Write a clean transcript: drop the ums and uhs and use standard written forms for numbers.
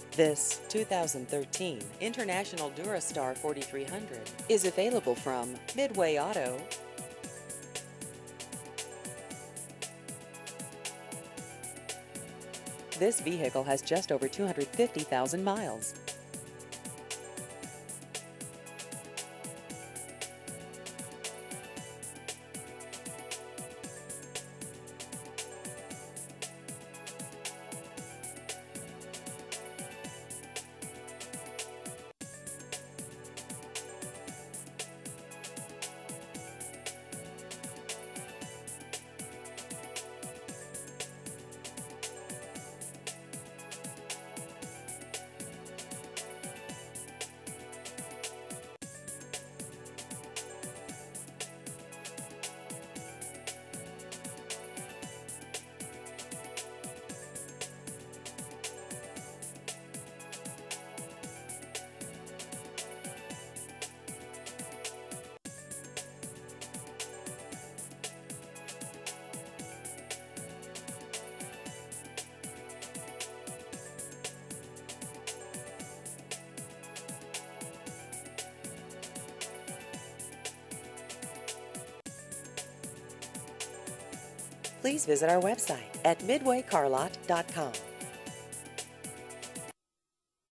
This 2013 International Durastar 4300 is available from Midway Auto. This vehicle has just over 250,000 miles. Please visit our website at midwaycarlot.com.